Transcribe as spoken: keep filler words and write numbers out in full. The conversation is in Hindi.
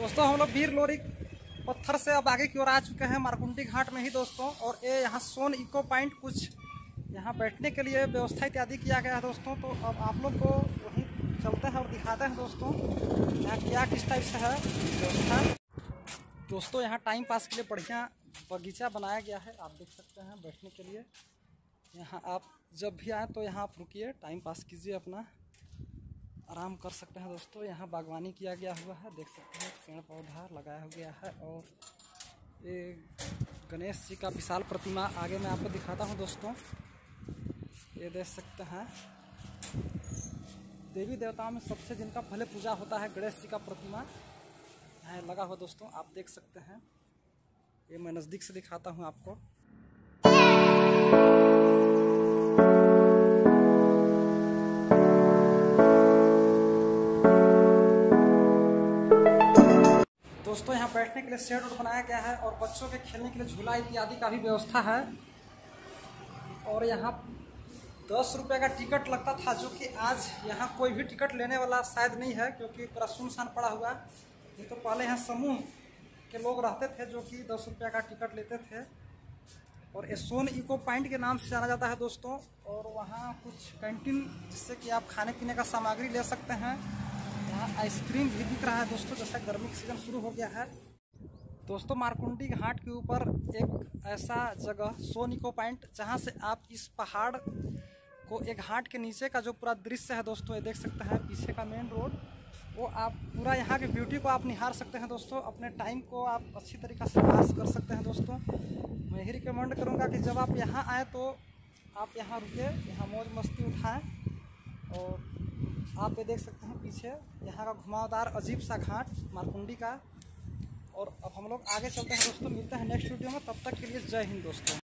दोस्तों हम लोग वीर लोरी पत्थर से अब आगे की ओर आ चुके हैं मारकुंडी घाट में ही दोस्तों। और ये यहाँ सोन इको पॉइंट कुछ यहाँ बैठने के लिए व्यवस्था इत्यादि किया गया है दोस्तों। तो अब आप लोग को वहीं चलते हैं और दिखाते हैं दोस्तों यहाँ क्या किस टाइप से है व्यवस्था। दोस्तों यहाँ टाइम पास के लिए बढ़िया बगीचा बनाया गया है, आप देख सकते हैं बैठने के लिए। यहाँ आप जब भी आए तो यहाँ आप रुकिए, टाइम पास कीजिए, अपना आराम कर सकते हैं दोस्तों। यहाँ बागवानी किया गया हुआ है, देख सकते हैं पेड़ पौधा लगाया गया है। और ये गणेश जी का विशाल प्रतिमा आगे मैं आपको दिखाता हूँ दोस्तों। ये देख सकते हैं देवी देवताओं में सबसे जिनका पहले पूजा होता है गणेश जी का प्रतिमा यहाँ लगा हुआ दोस्तों, आप देख सकते हैं। ये मैं नज़दीक से दिखाता हूँ आपको। दोस्तों यहाँ बैठने के लिए शेड उड बनाया गया है और बच्चों के खेलने के लिए झूला इत्यादि का भी व्यवस्था है। और यहाँ दस रुपये का टिकट लगता था, जो कि आज यहाँ कोई भी टिकट लेने वाला शायद नहीं है, क्योंकि पूरा सुनसान पड़ा हुआ है। नहीं तो पहले यहाँ समूह के लोग रहते थे जो कि दस रुपये का टिकट लेते थे। और ये सोन इको पॉइंट के नाम से जाना जाता है दोस्तों। और वहाँ कुछ कैंटीन जिससे कि आप खाने पीने का सामग्री ले सकते हैं। यहाँ आइसक्रीम भी दिख रहा है दोस्तों, जैसा गर्मी का सीजन शुरू हो गया है। दोस्तों मारकुंडी घाट के ऊपर एक ऐसा जगह सोन इको पॉइंट, जहाँ से आप इस पहाड़ को एक घाट के नीचे का जो पूरा दृश्य है दोस्तों, ये देख सकते हैं पीछे का मेन रोड, वो आप पूरा यहाँ की ब्यूटी को आप निहार सकते हैं दोस्तों। अपने टाइम को आप अच्छी तरीक़े से पास कर सकते हैं दोस्तों। मैं यही रिकमेंड करूँगा कि जब आप यहाँ आएँ तो आप यहाँ रुके, यहाँ मौज मस्ती उठाएँ। और आप ये देख सकते हैं पीछे यहाँ का घुमावदार अजीब सा घाट मारकुंडी का। और अब हम लोग आगे चलते हैं दोस्तों, मिलते हैं नेक्स्ट वीडियो में, तब तक के लिए जय हिंद दोस्तों।